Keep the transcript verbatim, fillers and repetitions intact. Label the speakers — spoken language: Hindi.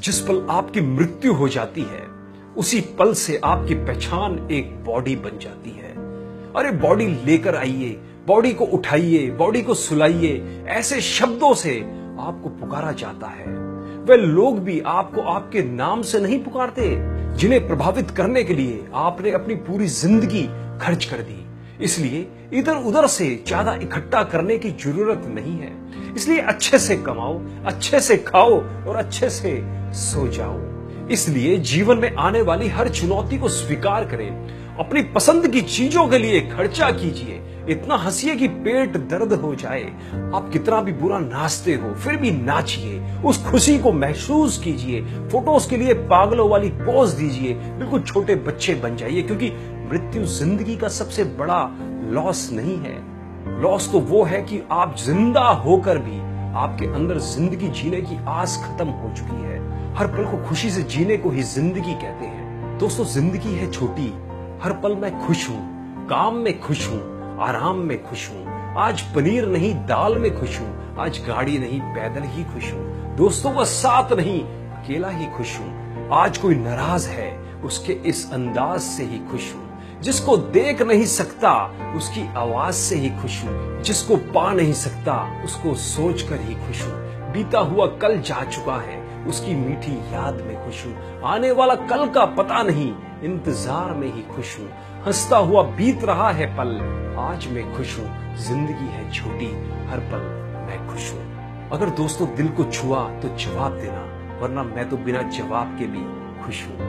Speaker 1: जिस पल आपकी मृत्यु हो जाती है, उसी पल से आपकी पहचान एक बॉडी बन जाती है। अरे बॉडी लेकर आइए, बॉडी को उठाइए, बॉडी को सुलाइए, ऐसे शब्दों से आपको पुकारा जाता है। वे लोग भी आपको आपके नाम से नहीं पुकारते, जिन्हें प्रभावित करने के लिए आपने अपनी पूरी जिंदगी खर्च कर दी। इसलिए इधर उधर से ज्यादा इकट्ठा करने की जरूरत नहीं है। इसलिए अच्छे से कमाओ, अच्छे से खाओ और अच्छे से सो जाओ। इसलिए जीवन में आने वाली हर चुनौती को स्वीकार करें, अपनी पसंद की चीजों के लिए खर्चा कीजिए, इतना हंसिए कि पेट दर्द हो जाए। आप कितना भी बुरा नाचते हो फिर भी नाचिए, उस खुशी को महसूस कीजिए। फोटोज के लिए पागलों वाली पोज दीजिए, बिल्कुल छोटे बच्चे बन जाइए, क्योंकि मृत्यु जिंदगी का सबसे बड़ा लॉस नहीं है। लॉस तो वो है कि आप जिंदा होकर भी आपके अंदर जिंदगी जीने की आस खत्म हो चुकी है। हर पल को खुशी से जीने को ही जिंदगी कहते हैं। दोस्तों, जिंदगी है छोटी, हर पल मैं खुश हूं, काम में खुश हूं, आराम में खुश हूं। आज पनीर नहीं दाल में खुश हूं, आज गाड़ी नहीं पैदल ही खुश हूं। दोस्तों का साथ नहीं अकेला ही खुश हूं। आज कोई नाराज है, उसके इस अंदाज से ही खुश हूं। जिसको देख नहीं सकता उसकी आवाज से ही खुश हूं। जिसको पा नहीं सकता उसको सोच कर ही खुश हूं। बीता हुआ कल जा चुका है, उसकी मीठी याद में खुश हूं। आने वाला कल का पता नहीं, इंतजार में ही खुश हूं। हंसता हुआ बीत रहा है पल, आज मैं खुश हूं। जिंदगी है छोटी, हर पल मैं खुश हूं। अगर दोस्तों दिल को छुआ तो जवाब देना, वरना मैं तो बिना जवाब के भी खुश हूं।